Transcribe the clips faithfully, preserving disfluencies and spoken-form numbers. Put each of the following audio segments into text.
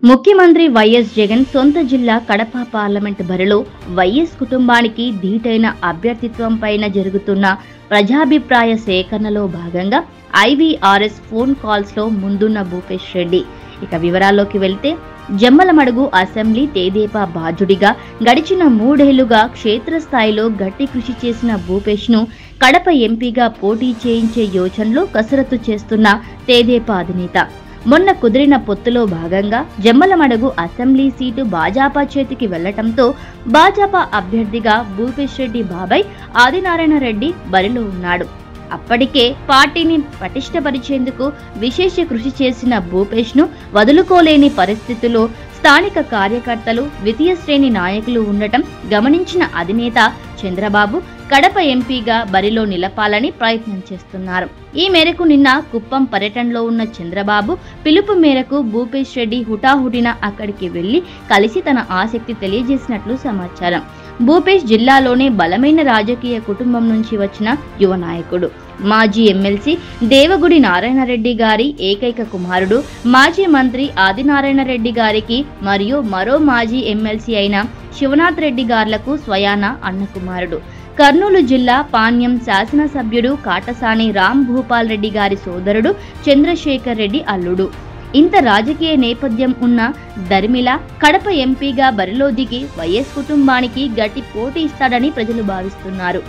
ముఖ్యమంత్రి వైఎస్ జగన్ సొంత జిల్లా కడప పార్లమెంట్ బరిలో వైఎస్ కుటుంబానికి ధీటైన అభ్యర్థిత్వం పైన జరుగుతున్న ప్రజాభిప్రాయ సేకరణలో భాగంగా ఐవీఆర్ఎస్ ఫోన్ కాల్స్ లో ముందున్న భూపేష్ రెడ్డి. ఇక వివరాల్లోకి వెళ్తే, జమ్మలమడుగు అసెంబ్లీ తెదేపా బాధ్యుడిగా గడిచిన మూడేళ్లుగా క్షేత్రస్థాయిలో గట్టి కృషి చేసిన భూపేష్ ను కడప ఎంపీగా పోటీ చేయించే యోచనలో కసరత్తు చేస్తున్న తెదేపా అధినేత మొన్న కుదిరిన పొత్తులో భాగంగా జమ్మలమడుగు అసెంబ్లీ సీటు భాజపా చేతికి వెళ్లటంతో భాజపా అభ్యర్థిగా భూపేష్ రెడ్డి బాబాయ్ ఆదినారాయణ రెడ్డి బరిలో ఉన్నాడు. అప్పటికే పార్టీని పటిష్టపరిచేందుకు విశేష కృషి చేసిన భూపేష్ ను వదులుకోలేని పరిస్థితుల్లో స్థానిక కార్యకర్తలు, ద్వితీయ శ్రేణి నాయకులు ఉండటం గమనించిన అధినేత చంద్రబాబు కడప ఎంపీగా బరిలో నిలపాలని ప్రయత్నం చేస్తున్నారు. ఈ మేరకు నిన్న కుప్పం పర్యటనలో ఉన్న చంద్రబాబు పిలుపు మేరకు భూపేష్ రెడ్డి హుటాహుటిన అక్కడికి వెళ్లి కలిసి తన ఆసక్తి తెలియజేసినట్లు సమాచారం. భూపేష్ జిల్లాలోనే బలమైన రాజకీయ కుటుంబం నుంచి వచ్చిన యువ నాయకుడు. మాజీ ఎమ్మెల్సీ దేవగుడి నారాయణరెడ్డి గారి ఏకైక కుమారుడు. మాజీ మంత్రి ఆదినారాయణ రెడ్డి గారికి మరియు మరో మాజీ ఎమ్మెల్సీ అయిన శివనాథ్ రెడ్డి గార్లకు స్వయాన అన్న కుమారుడు. కర్నూలు జిల్లా పాణ్యం శాసనసభ్యుడు కాటసాని రామ్ భూపాల్ రెడ్డి గారి సోదరుడు చంద్రశేఖర్ రెడ్డి అల్లుడు. ఇంత రాజకీయ నేపథ్యం ఉన్న దర్మిల కడప ఎంపీగా బరిలో దిగి వైఎస్ కుటుంబానికి గట్టి పోటీ ఇస్తాడని ప్రజలు భావిస్తున్నారు.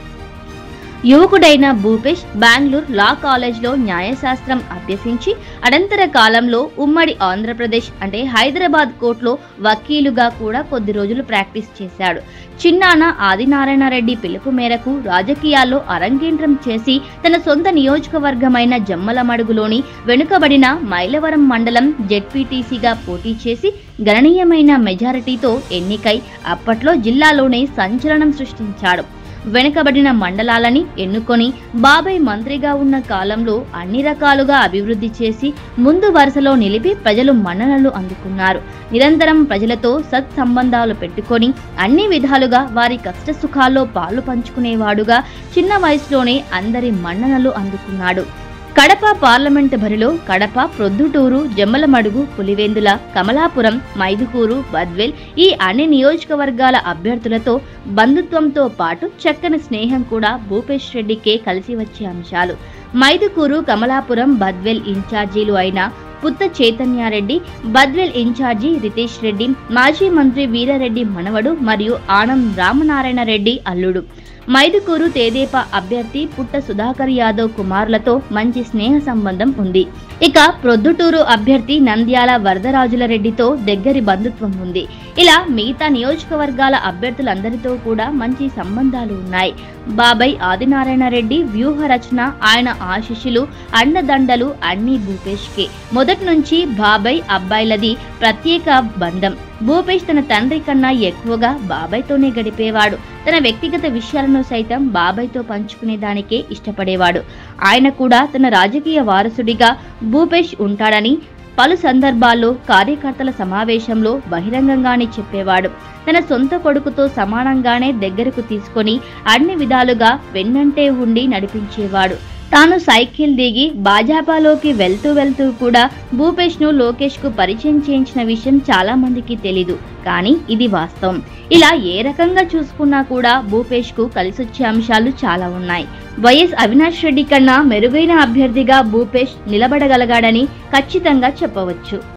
యువకుడైన భూపేష్ బెంగళూరు లా కాలేజ్లో న్యాయశాస్త్రం అభ్యసించి అనంతర కాలంలో ఉమ్మడి ఆంధ్రప్రదేశ్ అంటే హైదరాబాద్ కోర్టులో వకీలుగా కూడా కొద్ది రోజులు ప్రాక్టీస్ చేశాడు. చిన్నాన ఆదినారాయణ రెడ్డి పిలుపు మేరకు రాజకీయాల్లో అరంగేట్రం చేసి తన సొంత నియోజకవర్గమైన జమ్మలమడుగులోని వెనుకబడిన మైలవరం మండలం జెడ్పీటీసీగా పోటీ చేసి గణనీయమైన మెజారిటీతో ఎన్నికై అప్పట్లో జిల్లాలోనే సంచలనం సృష్టించాడు. వెనుకబడిన మండలాలని ఎన్నుకొని బాబాయ్ మంత్రిగా ఉన్న కాలంలో అన్ని రకాలుగా అభివృద్ధి చేసి ముందు వరుసలో నిలిపి ప్రజలు మన్ననలు అందుకున్నారు. నిరంతరం ప్రజలతో సత్సంబంధాలు పెట్టుకొని అన్ని విధాలుగా వారి కష్ట సుఖాల్లో పాలు పంచుకునేవాడుగా చిన్న వయసులోనే అందరి మన్ననలు అందుకున్నాడు. కడప పార్లమెంటు బరిలో కడప, ప్రొద్దుటూరు, జమ్మలమడుగు, పులివెందుల, కమలాపురం, మైదుకూరు, బద్వేల్ ఈ అన్ని నియోజకవర్గాల అభ్యర్థులతో బంధుత్వంతో పాటు చక్కని స్నేహం కూడా భూపేష్ రెడ్డికే కలిసి వచ్చే అంశాలు. మైదుకూరు, కమలాపురం, బద్వేల్ ఇన్ఛార్జీలు అయిన పుత్త చైతన్యారెడ్డి, బద్వేల్ ఇన్ఛార్జి రితేష్ రెడ్డి మాజీ మంత్రి వీరారెడ్డి మనవడు మరియు ఆనం రామనారాయణ రెడ్డి అల్లుడు. మైదుకూరు తెదేపా అభ్యర్థి పుట్ట సుధాకర్ యాదవ్ కుమారులతో మంచి స్నేహ సంబంధం ఉంది. ఇక ప్రొద్దుటూరు అభ్యర్థి నంద్యాల వరదరాజుల రెడ్డితో దగ్గరి బంధుత్వం ఉంది. ఇలా మిగతా నియోజకవర్గాల అభ్యర్థులందరితో కూడా మంచి సంబంధాలు ఉన్నాయి. బాబాయ్ ఆదినారాయణ రెడ్డి వ్యూహ రచన, ఆయన ఆశీస్సులు, అండదండలు అన్ని భూపేష్ కే. మొదటి నుంచి బాబాయ్ అబ్బాయిలది ప్రత్యేక బంధం. భూపేష్ తన తండ్రి కన్నా ఎక్కువగా బాబాయ్తోనే గడిపేవాడు. తన వ్యక్తిగత విషయాలను సైతం బాబాయ్తో పంచుకునేదానికే ఇష్టపడేవాడు. ఆయన కూడా తన రాజకీయ వారసుడిగా భూపేష్ ఉంటాడని పలు సందర్భాల్లో కార్యకర్తల సమావేశంలో బహిరంగంగానే చెప్పేవాడు. తన సొంత కొడుకుతో సమానంగానే దగ్గరకు తీసుకొని అన్ని విధాలుగా వెన్నంటే ఉండి నడిపించేవాడు. తాను సైకిల్ దిగి భాజపాలోకి వెళ్తూ వెళ్తూ కూడా భూపేష్ ను లోకేష్ కు పరిచయం చేయించిన విషయం చాలా మందికి తెలీదు, కానీ ఇది వాస్తవం. ఇలా ఏ రకంగా చూసుకున్నా కూడా భూపేష్ కు కలిసొచ్చే అంశాలు చాలా ఉన్నాయి. వైఎస్ అవినాష్ రెడ్డి కన్నా మెరుగైన అభ్యర్థిగా భూపేష్ నిలబడగలగాడని ఖచ్చితంగా చెప్పవచ్చు.